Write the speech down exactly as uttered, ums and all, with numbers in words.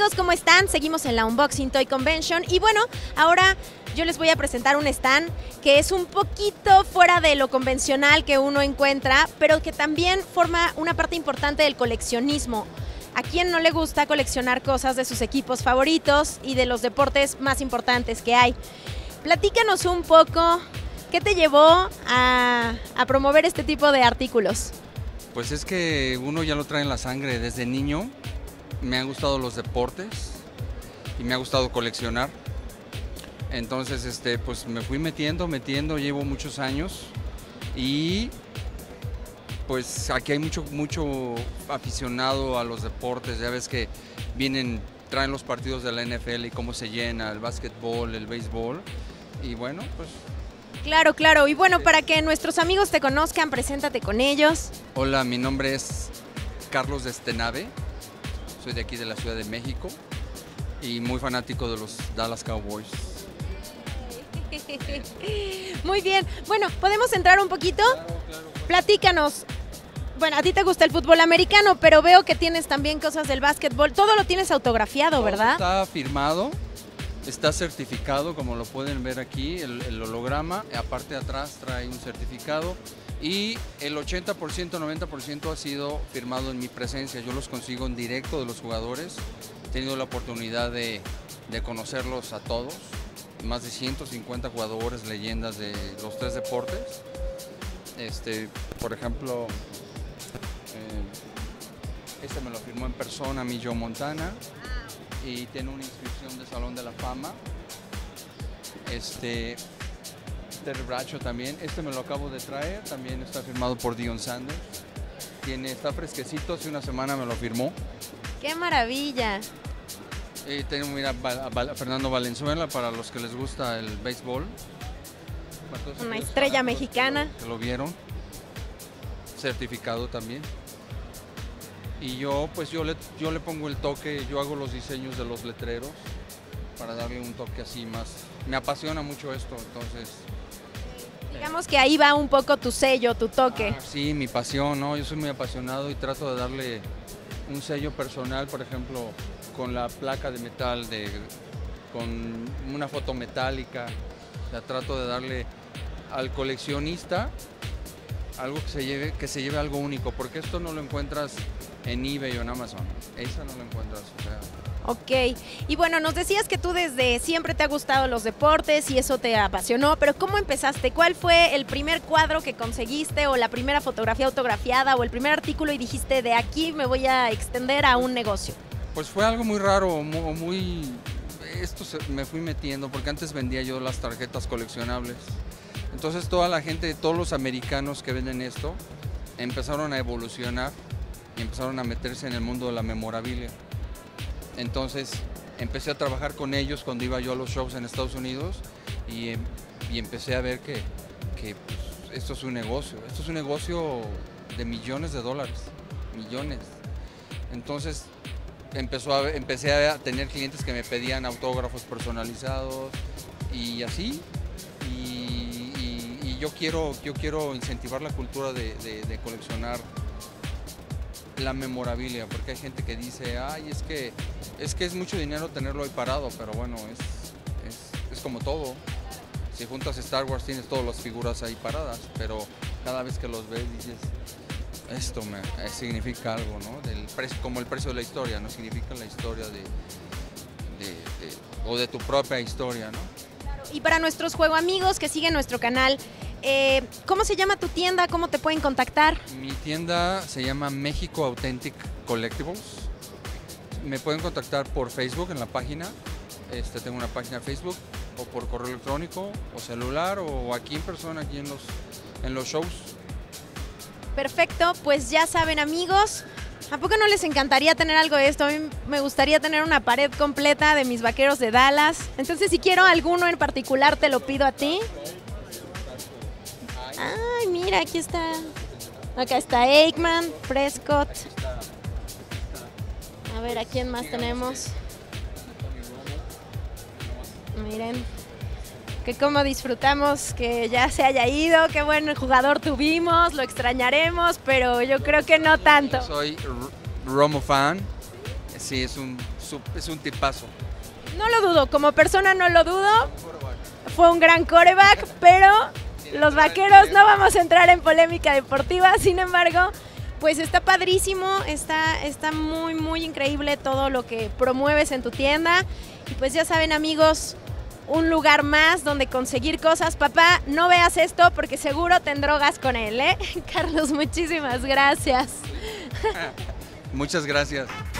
amigos? ¿Cómo están? Seguimos en la Unboxing Toy Convention y bueno, ahora yo les voy a presentar un stand que es un poquito fuera de lo convencional que uno encuentra, pero que también forma una parte importante del coleccionismo. ¿A quién no le gusta coleccionar cosas de sus equipos favoritos y de los deportes más importantes que hay? Platícanos un poco, ¿qué te llevó a, a promover este tipo de artículos? Pues es que uno ya lo trae en la sangre desde niño. Me han gustado los deportes y me ha gustado coleccionar. Entonces, este, pues me fui metiendo, metiendo, llevo muchos años y pues aquí hay mucho, mucho aficionado a los deportes. Ya ves que vienen, traen los partidos de la N F L y cómo se llena, el básquetbol, el béisbol y bueno, pues... Claro, claro. Y bueno, para que nuestros amigos te conozcan, preséntate con ellos. Hola, mi nombre es Carlos Destenave, soy de aquí de la Ciudad de México y muy fanático de los Dallas Cowboys. Muy bien. Bueno, ¿podemos entrar un poquito? Claro, claro. Platícanos. Bueno, a ti te gusta el fútbol americano, pero veo que tienes también cosas del básquetbol. Todo lo tienes autografiado, Todo ¿verdad? Está firmado, está certificado, como lo pueden ver aquí, el, el holograma. Aparte de atrás trae un certificado y el ochenta por ciento, noventa por ciento ha sido firmado en mi presencia. Yo los consigo en directo de los jugadores. He tenido la oportunidad de, de conocerlos a todos. Más de ciento cincuenta jugadores, leyendas de los tres deportes. Este, por ejemplo, eh, este me lo firmó en persona a mí Joe Montana y tiene una inscripción de Salón de la Fama. Este, Terry Bradshaw también, este me lo acabo de traer, también está firmado por Deion Sanders. Tiene, está fresquecito, hace una semana me lo firmó. ¡Qué maravilla! Eh, tenemos mira, a Fernando Valenzuela para los que les gusta el béisbol. Una estrella mexicana. Que lo vieron. Certificado también. Y yo pues yo le, yo le pongo el toque, yo hago los diseños de los letreros para darle un toque así más. Me apasiona mucho esto, entonces... Digamos que ahí va un poco tu sello, tu toque. Ah, sí, mi pasión, ¿no? Yo soy muy apasionado y trato de darle un sello personal, por ejemplo, con la placa de metal, de, con una foto metálica. O sea, trato de darle al coleccionista algo que se lleve, que se lleve algo único, porque esto no lo encuentras en eBay o en Amazon. Esa no lo encuentras, o sea. Ok, y bueno, nos decías que tú desde siempre te ha gustado los deportes y eso te apasionó, pero ¿cómo empezaste? ¿Cuál fue el primer cuadro que conseguiste o la primera fotografía autografiada o el primer artículo y dijiste de aquí me voy a extender a un negocio? Pues fue algo muy raro, muy... muy esto se, me fui metiendo porque antes vendía yo las tarjetas coleccionables. Entonces toda la gente, todos los americanos que venden esto, empezaron a evolucionar y empezaron a meterse en el mundo de la memorabilia. Entonces empecé a trabajar con ellos cuando iba yo a los shows en Estados Unidos y, y empecé a ver que, que pues, esto es un negocio, esto es un negocio de millones de dólares, millones. Entonces empezó a, empecé a tener clientes que me pedían autógrafos personalizados y así. Y, y, y yo, quiero, yo quiero incentivar la cultura de, de, de coleccionar la memorabilia, porque hay gente que dice, ay, es que es, que es mucho dinero tenerlo ahí parado, pero bueno, es, es, es como todo. Si juntas Star Wars tienes todas las figuras ahí paradas, pero cada vez que los ves dices, esto me, eh, significa algo, ¿no? Del precio, como el precio de la historia, ¿no? Significa la historia de, de, de, o de tu propia historia, ¿no? Claro. Y para nuestros juego amigos que siguen nuestro canal, eh, ¿cómo se llama tu tienda? ¿Cómo te pueden contactar? Mi tienda se llama México Authentic Collectibles. Me pueden contactar por Facebook en la página. Este, tengo una página de Facebook, o por correo electrónico, o celular, o aquí en persona, aquí en los, en los shows. Perfecto, pues ya saben amigos, ¿a poco no les encantaría tener algo de esto? A mí me gustaría tener una pared completa de mis vaqueros de Dallas. Entonces si quiero alguno en particular te lo pido a ti. Ay, mira, aquí está. Acá está Aikman, Prescott. A ver, ¿a quién más tenemos? Miren, que cómo disfrutamos que ya se haya ido, qué buen jugador tuvimos, lo extrañaremos, pero yo creo que no tanto. Soy Romo fan, sí, es un es un, es un tipazo. No lo dudo, como persona no lo dudo. Fue un gran quarterback, pero los Vaqueros no vamos a entrar en polémica deportiva. Sin embargo, pues está padrísimo, está, está muy, muy increíble todo lo que promueves en tu tienda. Y pues ya saben, amigos, un lugar más donde conseguir cosas. Papá, no veas esto porque seguro te drogas con él, ¿eh? Carlos, muchísimas gracias. Muchas gracias.